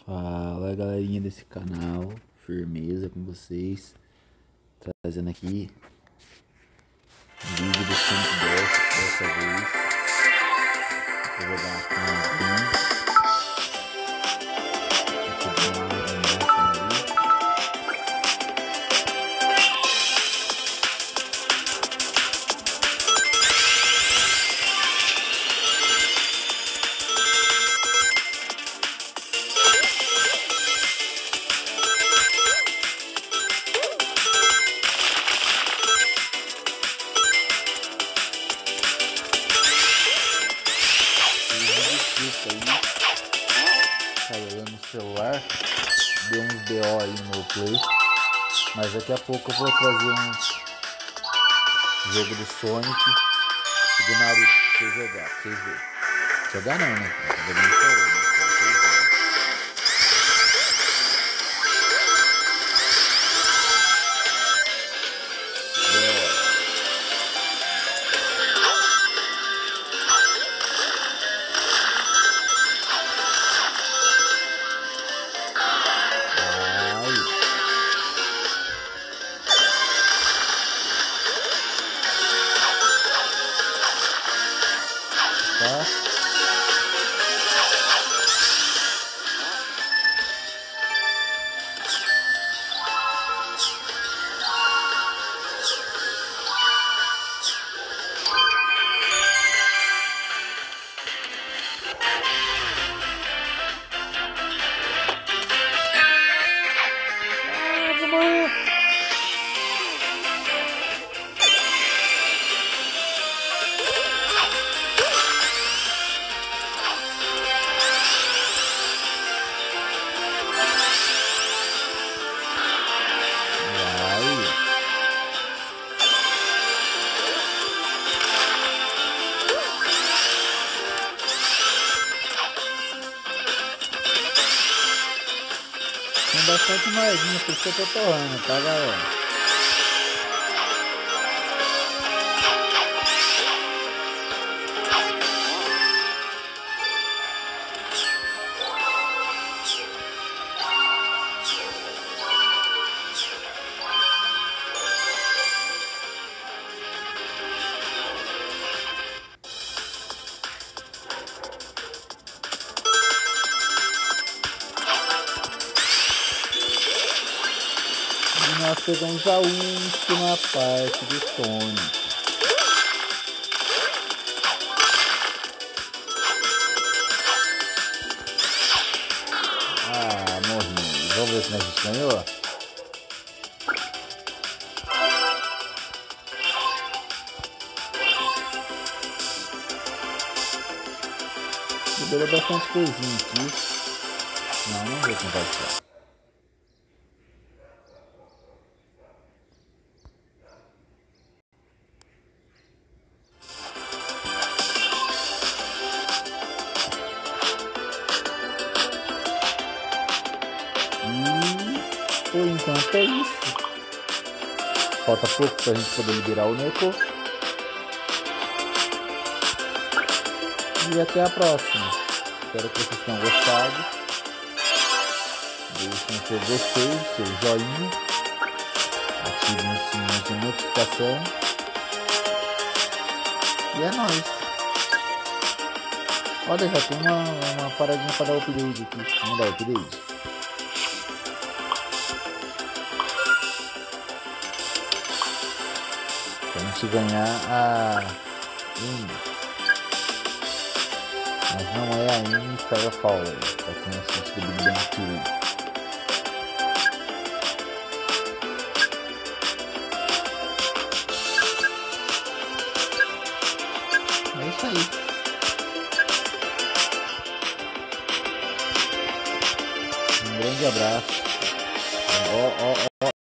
Fala galerinha desse canal, firmeza com vocês, trazendo aqui um vídeo do Sonic dessa vez. Eu vou dar uma caiu no celular, deu uns BO aí no meu play, mas daqui a pouco eu vou trazer um jogo do Sonic e do Naruto pra vocês jogar, pra vocês verem. Jogar não, né? Eu vou no celular, né? Tem bastante moedinha, por isso que eu tô torrando, tá galera? Nós pegamos a última parte do Sonic. Ah, morri. Vamos ver se a gente ganhou. Liberou bastante coisinha aqui. Não vou compartilhar. Por enquanto é isso. Falta pouco para a gente poder liberar o Neko. E até a próxima. Espero que vocês tenham gostado. Deixem seu gostei, seu joinha. Ativem o sininho de notificação. E é nóis. Olha, já tem uma paradinha para dar upgrade aqui. Vamos dar upgrade. Pra gente ganhar a IN. Mas não é a IN Starfall, pra quem assiste o Big Bang Theory. É isso aí. Um grande abraço.